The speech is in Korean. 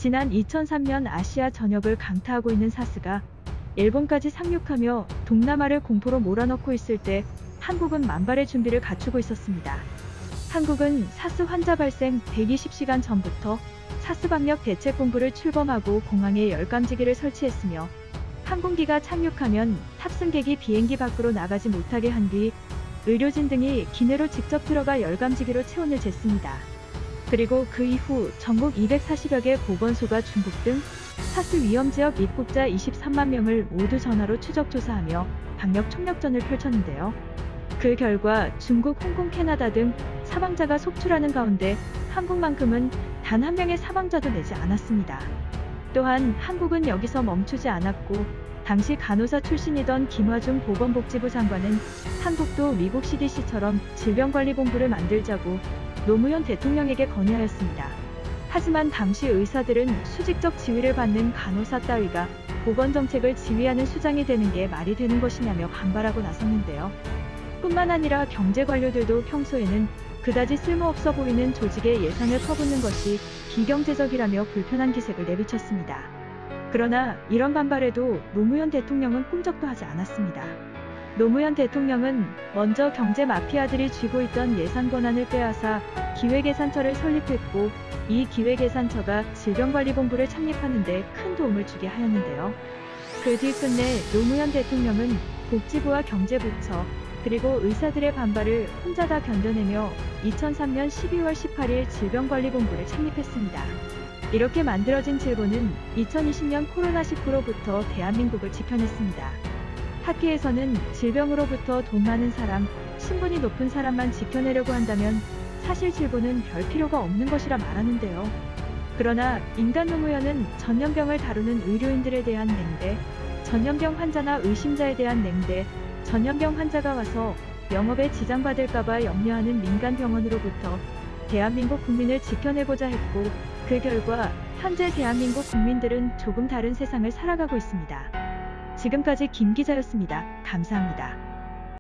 지난 2003년 아시아 전역을 강타하고 있는 사스가 일본까지 상륙하며 동남아를 공포로 몰아넣고 있을 때 한국은 만발의 준비를 갖추고 있었습니다. 한국은 사스 환자 발생 120시간 전부터 사스 방역 대책본부를 출범하고 공항에 열감지기를 설치했으며 항공기가 착륙하면 탑승객이 비행기 밖으로 나가지 못하게 한 뒤 의료진 등이 기내로 직접 들어가 열감지기로 체온을 쟀습니다. 그리고 그 이후 전국 240여 개 보건소가 중국 등 사스 위험지역 입국자 23만 명을 모두 전화로 추적 조사하며 방역 총력전을 펼쳤는데요. 그 결과 중국, 홍콩, 캐나다 등 사망자가 속출하는 가운데 한국만큼은 단 한 명의 사망자도 내지 않았습니다. 또한 한국은 여기서 멈추지 않았고 당시 간호사 출신이던 김화중 보건복지부 장관은 한국도 미국 CDC처럼 질병관리본부를 만들자고 노무현 대통령에게 건의하였습니다. 하지만 당시 의사들은 수직적 지휘를 받는 간호사 따위가 보건정책을 지휘하는 수장이 되는 게 말이 되는 것이냐며 반발하고 나섰는데요. 뿐만 아니라 경제관료들도 평소에는 그다지 쓸모없어 보이는 조직에 예산을 퍼붓는 것이 비경제적이라며 불편한 기색을 내비쳤습니다. 그러나 이런 반발에도 노무현 대통령은 꼼짝도 하지 않았습니다. 노무현 대통령은 먼저 경제 마피아들이 쥐고 있던 예산 권한을 빼앗아 기획예산처를 설립했고 이 기획예산처가 질병관리본부를 창립하는 데 큰 도움을 주게 하였는데요. 그 뒤 끝내 노무현 대통령은 복지부와 경제부처 그리고 의사들의 반발을 혼자 다 견뎌내며 2003년 12월 18일 질병관리본부를 창립했습니다. 이렇게 만들어진 질본은 2020년 코로나19로부터 대한민국을 지켜냈습니다. 학계에서는 질병으로부터 돈 많은 사람, 신분이 높은 사람만 지켜내려고 한다면 사실 질본은 별 필요가 없는 것이라 말하는데요. 그러나 인간 노무현은 전염병을 다루는 의료인들에 대한 냉대, 전염병 환자나 의심자에 대한 냉대, 전염병 환자가 와서 영업에 지장받을까봐 염려하는 민간병원으로부터 대한민국 국민을 지켜내고자 했고 그 결과 현재 대한민국 국민들은 조금 다른 세상을 살아가고 있습니다. 지금까지 김 기자였습니다. 감사합니다.